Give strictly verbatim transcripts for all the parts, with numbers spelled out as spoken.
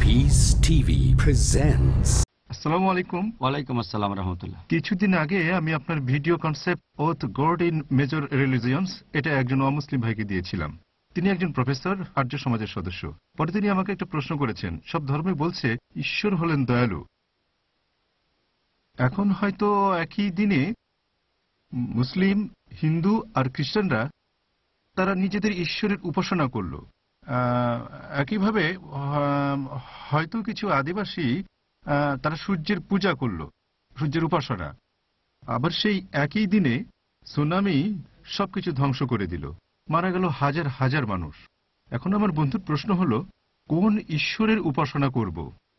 Peace TV presents. আসসালামু আলাইকুম। ওয়ালাইকুম আসসালাম রাহমাতুল্লাহ। কিছুদিন আগে আমি আপনার video concept of God in major religions এটা একজন অমুসলিম ভাইকে দিয়েছিলাম। তিনি একজন প্রফেসর, আর্য সমাজের সদস্য। পরে তিনি আমাকে একটা প্রশ্ন করেছেন, সব ধর্মে বলছে ঈশ্বর হলেন দয়ালু। এখন হয়তো একই দিনে মুসলিম, হিন্দু আর খ্রিস্টানরা তারা নিজেদের ঈশ্বরের উপাসনা করল। একইভাবে হয়তো কিছু আদিবাসী তারা সূর্যের পূজা করল, সূর্যের উপাসনা। আবার সেই একই দিনে সুনামি সবকিছু ধ্বংস করে দিল, মারা গেল হাজার হাজার মানুষ। এখন আমার বন্ধুর প্রশ্ন হলো, কোন ঈশ্বরের উপাসনা করব?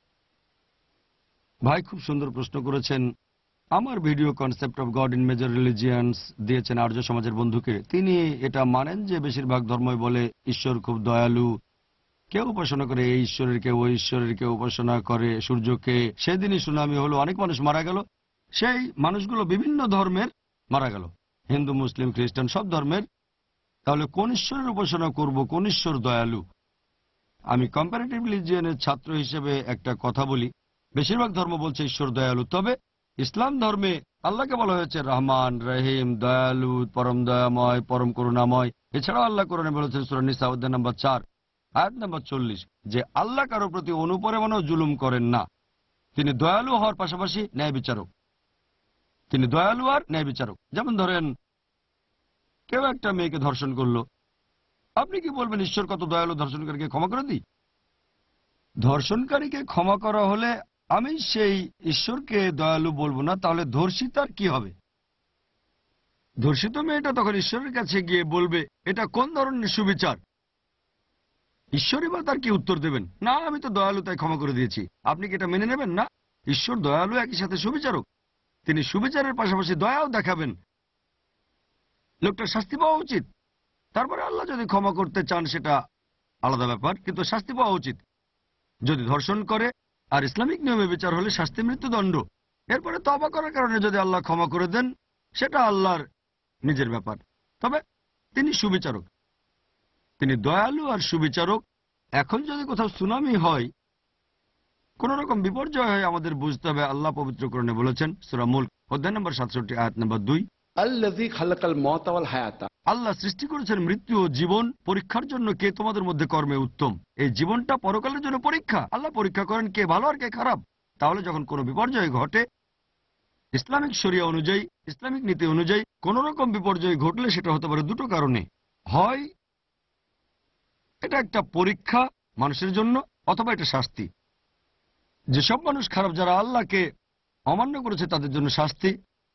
ভাই খুব সুন্দর প্রশ্ন করেছেন। আমার video concept of God in major religions দিয়েছেন আর্য সমাজের বন্ধুকে। তিনি এটা মানেন যে বেশিরভাগ ধর্মই বলে ঈশ্বর খুব দয়ালু। কেউ উপাসনা করে এই ঈশ্বরের, কেউ ওই ঈশ্বরের, কেউ উপাসনা করে সূর্যকে। সেদিনই সুনামি হলো, অনেক মানুষ মারা গেল। সেই মানুষগুলো বিভিন্ন ধর্মের মারা গেল, হিন্দু, মুসলিম, খ্রিস্টান, সব ধর্মের। তাহলে কোন ঈশ্বরের উপাসনা করব? কোন ঈশ্বর দয়ালু? আমি কম্পারেটিভ রিলিজিয়নের ছাত্র হিসেবে একটা কথা বলি, বেশিরভাগ ধর্ম বলছে ঈশ্বর দয়ালু। তবে ইসলাম ধর্মে আল্লাহকে বলা হয়েছে রহমান, রহিম, দয়ালু, পরম দয়াময়, পরম করুণাময়। এছাড়াও আল্লাহ কোরআনে বলেছেন সূরা নিসা অধ্যায় নম্বর চার আয়াত নম্বর চল্লিশ যে আল্লাহ কারো প্রতি অনুপরিমাণও জুলুম করেন না। তিনি দয়ালু হওয়ার পাশাপাশি ন্যায় বিচারক। তিনি দয়ালু আর ন্যায় বিচারক। যেমন ধরেন, কেউ একটা মেয়েকে ধর্ষণ করলো, আপনি কি বলবেন ঈশ্বর কত দয়ালু, ধর্ষণকারীকে ক্ষমা করে দিই? ধর্ষণকারীকে ক্ষমা করা হলে আমি সেই ঈশ্বরকে দয়ালু বলবো না। তাহলে ধর্ষিতার কি হবে? ধর্ষিত মেয়েটা তখন ঈশ্বরের কাছে গিয়ে বলবে, এটা কোন ধরনের সুবিচার? ঈশ্বরই বা তার কি উত্তর দেবেন? না, আমি তো দয়ালু তাই ক্ষমা করে দিয়েছি। আপনি কি এটা মেনে নেবেন? না, ঈশ্বর দয়ালু, একই সাথে সুবিচারক। তিনি সুবিচারের পাশাপাশি দয়াও দেখাবেন। লোকটার শাস্তি পাওয়া উচিত। তারপরে আল্লাহ যদি ক্ষমা করতে চান সেটা আলাদা ব্যাপার, কিন্তু শাস্তি পাওয়া উচিত। যদি ধর্ষণ করে আর ইসলামিক নিয়মে বিচার হলে শাস্তি মৃত্যুদণ্ড। এরপরে তওবা করার কারণে যদি আল্লাহ ক্ষমা করে দেন সেটা আল্লাহর নিজের ব্যাপার। তবে তিনি সুবিচারক, তিনি দয়ালু আর সুবিচারক। এখন যদি কোথাও সুনামি হয়, কোন রকম বিপর্যয় হয়, আমাদের বুঝতে হবে আল্লাহ পবিত্র কোরআনে বলেছেন সূরা মুলক অধ্যায় নম্বর সাতষট্টি আয়াত নম্বর দুই, আল্লাহ সৃষ্টি করেছেন মৃত্যু ও জীবন পরীক্ষার জন্য। কে তোমাদের মধ্যে কর্মে উত্তম? এই জীবনটা পরকালের জন্য পরীক্ষা। আল্লাহ পরীক্ষা করেন কে ভালো আর কে খারাপ। তাহলে যখন কোনো বিপর্যয় ঘটে, ইসলামিক শরিয়া অনুযায়ী, ইসলামিক নীতি অনুযায়ী কোন রকম বিপর্যয় ঘটলে সেটা হতে পারে দুটো কারণে। হয় এটা একটা পরীক্ষা মানুষের জন্য, অথবা এটা শাস্তি। যেসব মানুষ খারাপ, যারা আল্লাহকে অমান্য করেছে, তাদের জন্য শাস্তি।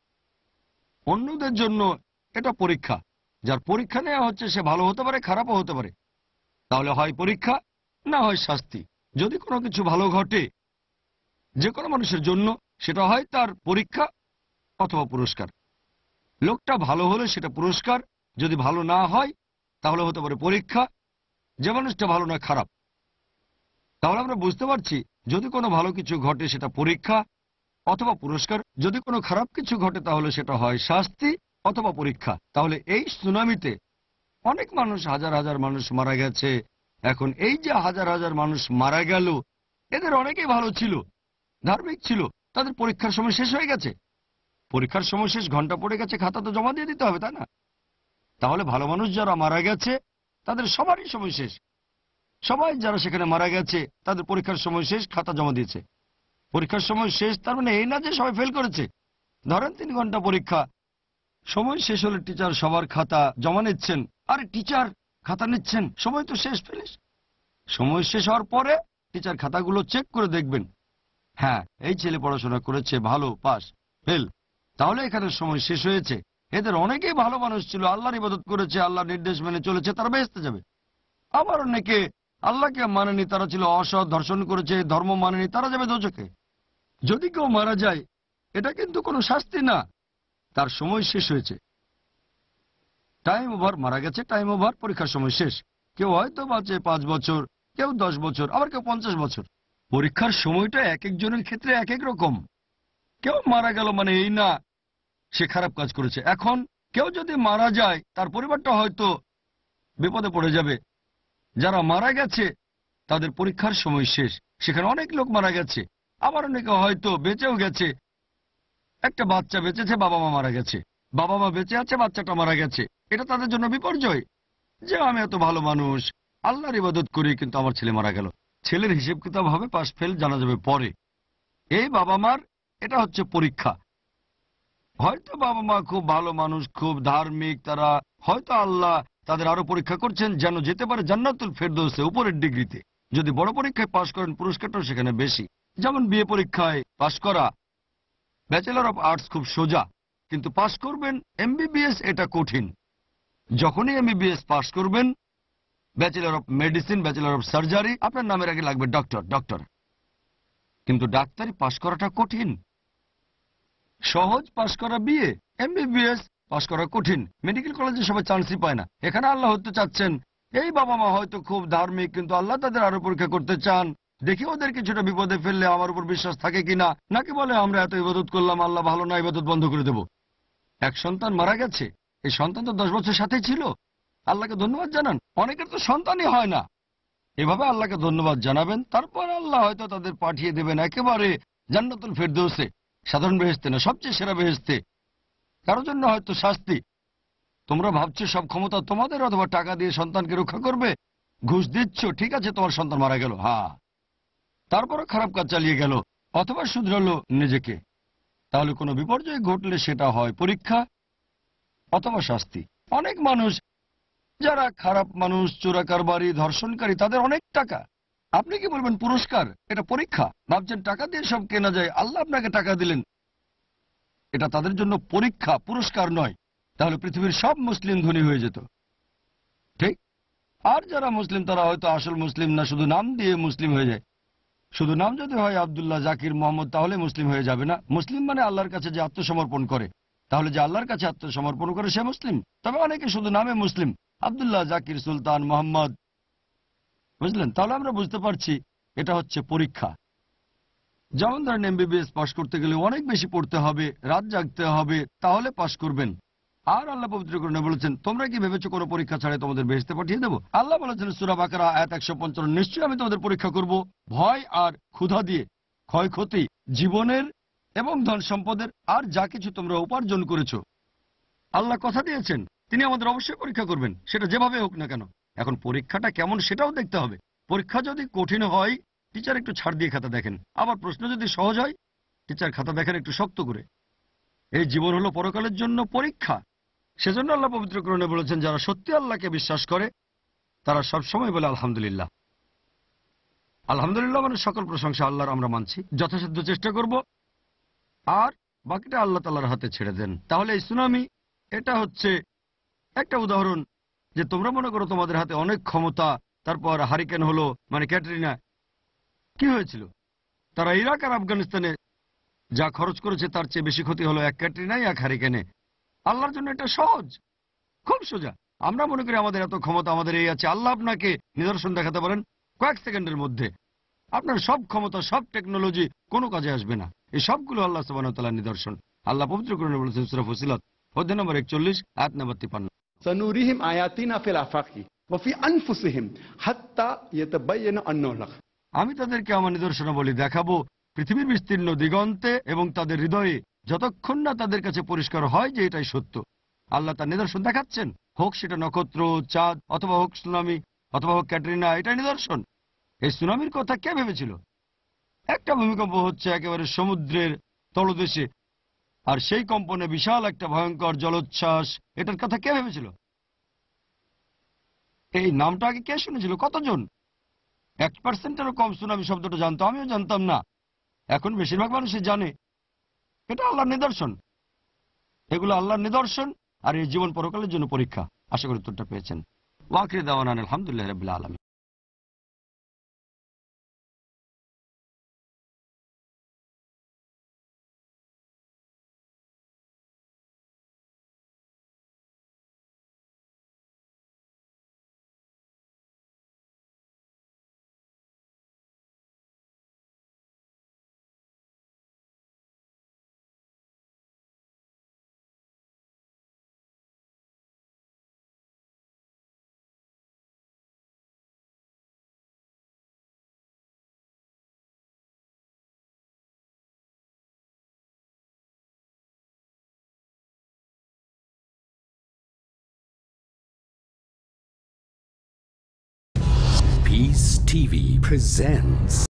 অন্যদের জন্য এটা পরীক্ষা। যার পরীক্ষা নেওয়া হচ্ছে সে ভালো হতে পারে, খারাপও হতে পারে। তাহলে হয় পরীক্ষা, না হয় শাস্তি। যদি কোনো কিছু ভালো ঘটে যে কোনো মানুষের জন্য, সেটা হয় তার পরীক্ষা অথবা পুরস্কার। লোকটা ভালো হলে সেটা পুরস্কার, যদি ভালো না হয় তাহলে হতে পারে পরীক্ষা, যে মানুষটা ভালো না খারাপ। তাহলে আমরা বুঝতে পারছি, যদি কোনো ভালো কিছু ঘটে সেটা পরীক্ষা অথবা পুরস্কার, যদি কোনো খারাপ কিছু ঘটে তাহলে সেটা হয় শাস্তি অথবা পরীক্ষা। তাহলে এই সুনামিতে অনেক মানুষ, হাজার হাজার মানুষ মারা গেছে। এখন এই যে হাজার হাজার মানুষ মারা গেল, এদের অনেকেই ভালো ছিল, ধার্মিক ছিল, তাদের পরীক্ষার সময় শেষ হয়ে গেছে। পরীক্ষার সময় শেষ, ঘন্টা পড়ে গেছে, খাতা তো জমা দিয়ে দিতে হবে, তাই না? তাহলে ভালো মানুষ যারা মারা গেছে তাদের সবারই সময় শেষ। সবাই যারা সেখানে মারা গেছে তাদের পরীক্ষার সময় শেষ, খাতা জমা দিয়েছে। পরীক্ষার সময় শেষ তার মানে এই না যে সবাই ফেল করেছে। ধরেন তিন ঘন্টা পরীক্ষা, সময় শেষ হলে টিচার সবার খাতা জমা নিচ্ছেন। আরে টিচার খাতা নিচ্ছেন, সময় তো শেষ, ফেলিস। সময় শেষ হওয়ার পরে টিচার খাতাগুলো চেক করে দেখবেন, হ্যাঁ এই ছেলে পড়াশোনা করেছে, ভালো, পাস, ফেল। তাহলে এখানে সময় শেষ হয়েছে। এদের অনেকেই ভালো মানুষ ছিল, আল্লাহর ইবাদত করেছে, আল্লাহর নির্দেশ মেনে চলেছে, তারা বেহেশতে যাবে। আবার অনেকে আল্লাহকে মানেনি, তারা ছিল অসৎ, ধর্ষণ করেছে, ধর্ম মানেনি, তারা যাবে দোজখে। যদি কেউ মারা যায় এটা কিন্তু কোনো শাস্তি না, তার সময় শেষ হয়েছে, টাইম ওভার, মারা গেছে, টাইম ওভার, পরীক্ষার সময় শেষ। কেউ হয়তো বাঁচে পাঁচ বছর, কেউ দশ বছর, আবার কেউ পঞ্চাশ বছর। পরীক্ষার সময়টা এক একজনের ক্ষেত্রে এক এক রকম। কেউ মারা গেল মানে এই না সে খারাপ কাজ করেছে। এখন কেউ যদি মারা যায় তার পরিবারটা হয়তো বিপদে পড়ে যাবে। যারা মারা গেছে তাদের পরীক্ষার সময় শেষ, সেখানে অনেক লোক মারা গেছে, আবার অনেকে হয়তো বেঁচেও গেছে। একটা বাচ্চা বেঁচেছে, বাবা মা মারা গেছে, বাবা মা বেঁচে আছে, বাচ্চাটা মারা গেছে। এটা তাদের জন্য বিপর্যয় যে আমি এত ভালো মানুষ, আল্লাহর ইবাদত করি, কিন্তু আমার ছেলে মারা গেল। ছেলের হিসেব কিতাব হবে, পাস ফেল জানা যাবে পরে। এই বাবা মার এটা হচ্ছে পরীক্ষা। হয়তো বাবা মা খুব ভালো মানুষ, খুব ধার্মিক, তারা হয়তো আল্লাহ তাদের আরো পরীক্ষা করছেন যেন যেতে পারে জান্নাতুল ফেরদৌসে, উপরের ডিগ্রিতে। যদি বড় পরীক্ষায় পাশ করেন, পুরস্কারটাও সেখানে বেশি। যেমন বিএ পরীক্ষায় পাশ করা, ব্যাচেলর অফ আর্টস খুব সোজা, কিন্তু পাশ করবেন এমবিবিএস, এটা কঠিন। যখনই এমবিবিএস পাশ করবেন, bachelor of medicine, bachelor of surgery, আপনার নামের আগে লাগবে ডক্টর ডক্টর কিন্তু ডাক্তারি পাশ করাটা কঠিন। সহজ পাশ করা বিএ, এমবিবিএস পাশ করা কঠিন। মেডিকেল কলেজে সবাই চান্সই পায় না। এখানে আল্লাহ হতে চাচ্ছেন, এই বাবা মা হয়তো খুব ধার্মিক, কিন্তু আল্লাহ তাদের আরো পরীক্ষা করতে চান, দেখি ওদের কিছুটা বিপদে ফেললে আমার উপর বিশ্বাস থাকে কিনা। নাকি বলে আমরা এত ইবাদত করলাম, আল্লাহ ভালো না, ইবাদত বন্ধ করে দেব। এক সন্তান মারা গেছে, এই সন্তান তো দশ বছর সাথেই ছিল, আল্লাহকে ধন্যবাদ জানান। অনেকের তো সন্তানই হয় না। এভাবে আল্লাহকে ধন্যবাদ জানাবেন, তারপর আল্লাহ হয়তো তাদের পাঠিয়ে দেবেন একেবারে জান্নাতুল ফেরদৌসে, সাধারণ বেহেশতে না, সবচেয়ে সেরা বেহেশতে। কারোর জন্য হয়তো শাস্তি। তোমরা ভাবছো সব ক্ষমতা তোমাদের, অথবা টাকা দিয়ে সন্তানকে রক্ষা করবে, ঘুষ দিচ্ছ, ঠিক আছে, তোমার সন্তান মারা গেল, হ্যাঁ, তারপরও খারাপ কাজ চালিয়ে গেল, অথবা শুধরালো নিজেকে। তাহলে কোনো বিপর্যয় ঘটলে সেটা হয় পরীক্ষা অথবা শাস্তি। অনেক মানুষ যারা খারাপ মানুষ, চোরাকারবারি, ধর্ষণকারী, তাদের অনেক টাকা, আপনি কি বলবেন পুরস্কার? এটা পরীক্ষা। ভাবছেন টাকা দিয়ে সব কেনা যায়, আল্লাহ আপনাকে টাকা দিলেন, এটা তাদের জন্য পরীক্ষা, পুরস্কার নয়। তাহলে পৃথিবীর সব মুসলিম ধনী হয়ে যেত, ঠিক? আর যারা মুসলিম তারা হয়তো আসল মুসলিম না, শুধু নাম দিয়ে মুসলিম হয়ে যায়। শুধু নাম যদি হয় আব্দুল্লাহ, জাকির, মোহাম্মদ, তাহলে মুসলিম হয়ে যাবে না। মুসলিম মানে আল্লাহর কাছে যে আত্মসমর্পণ করে, তাহলে যে আল্লাহর কাছে আত্মসমর্পণ করে সে মুসলিম। তবে অনেকে শুধু নামে মুসলিম, আব্দুল্লাহ, জাকির, সুলতান, মোহাম্মদ, বুঝলেন? তাহলে আমরা বুঝতে পারছি এটা হচ্ছে পরীক্ষা। যেমন ধরেন এমবিবিএস পাশ করতে গেলে অনেক বেশি পড়তে হবে, রাত জাগতে হবে, তাহলে পাশ করবেন। আর আল্লাহ পবিত্র কোরআনে বলেছেন, তোমরা কি ভেবেছো কোনো পরীক্ষা ছাড়াই তোমাদের বেহেশতে পাঠিয়ে দেবো? আল্লাহ বলেছেন সূরা বাকারা আয়াত একশো পঞ্চান্ন, নিশ্চয়ই আমি তোমাদের পরীক্ষা করব ভয় আর ক্ষুধা দিয়ে, ক্ষয়ক্ষতি, জীবনের এবং ধন সম্পদের, আর যা কিছু তোমরা উপার্জন করেছো। আল্লাহ কথা দিয়েছেন তিনি আমাদের অবশ্যই পরীক্ষা করবেন, সেটা যেভাবে হোক না কেন। এখন পরীক্ষাটা কেমন সেটাও দেখতে হবে। পরীক্ষা যদি কঠিন হয়, টিচার একটু ছাড় দিয়ে খাতা দেখেন। আবার প্রশ্ন যদি সহজ হয়, টিচার খাতা দেখেন একটু শক্ত করে। এই জীবন হলো পরকালের জন্য পরীক্ষা। সেজন্য আল্লাহ পবিত্র কোরআনে বলেছেন, যারা সত্যি আল্লাহকে বিশ্বাস করে তারা সব সময় বলে আলহামদুলিল্লাহ। আলহামদুলিল্লাহ মানে সকল প্রশংসা আল্লাহর, আমরা মানছি, যথাসাধ্য চেষ্টা করব, আর বাকিটা আল্লাহ তাআলার হাতে ছেড়ে দেন। তাহলে এই সুনামি, এটা হচ্ছে একটা উদাহরণ যে তোমরা মনে করো তোমাদের হাতে অনেক ক্ষমতা, তারপর হারিকেন হলো, মানে ক্যাটরিনা। কি হয়েছিল? তারা ইরাক আর আফগানিস্তানে যা খরচ করেছে তার চেয়ে বেশি ক্ষতি হলো এক ক্যাটরিনাই, এক হারিকেনে। আল্লাহর জন্য এটা সহজ, খুব সোজা। আমরা মনে করি আমাদের এত ক্ষমতা, আমাদের এই আছে। আল্লাহ আপনাকে নিদর্শন দেখাতে পারেন কয়েক সেকেন্ডের মধ্যে, আপনার সব ক্ষমতা, সব টেকনোলজি কোনো কাজে আসবে না। এই সবগুলো আল্লাহ সুবহানাহু ওয়া তাআলার নিদর্শন। আল্লাহ পবিত্র কোরআনে বলেছেন সূরা ফুসিলাত অধ্যায় নম্বর একচল্লিশ আয়াত নম্বর তিপ্পান্ন, سنريهم آياتنا في الآفاق وفي أنفسهم حتى يتبين أنه الحق। আমি তাদেরকে আমার নিদর্শনাবলী দেখাবো পৃথিবীর বিস্তীর্ণ দিগন্তে এবং তাদের হৃদয়ে, যতক্ষণ না তাদের কাছে পরিষ্কার হয় যে এটাই সত্য। আল্লাহ তার নিদর্শন দেখাচ্ছেন, হোক সেটা নক্ষত্র, চাঁদ, অথবা হোক সুনামি, অথবা হোক ক্যাটরিনা, এটাই নিদর্শন। এই সুনামির কথা কে ভেবেছিল? একটা ভূমিকম্প হচ্ছে একেবারে সমুদ্রের তলদেশে, আর সেই কম্পনে বিশাল একটা ভয়ঙ্কর জলোচ্ছ্বাস, এটার কথা কে ভেবেছিল? এই নামটা আগে কে শুনেছিল? কতজন? এক পার্সেন্টেরও কম সুনামি শব্দটা জানতো, আমিও জানতাম না। এখন বেশিরভাগ মানুষই জানে। এটা আল্লাহর নিদর্শন, এগুলো আল্লাহর নিদর্শন, আর এই জীবন পরকালের জন্য পরীক্ষা। আশা করি উত্তরটা পেয়েছেন। ওয়াকির দাওয়ানা আলহামদুলিল্লাহি রাব্বিল আলামিন। Peace TV presents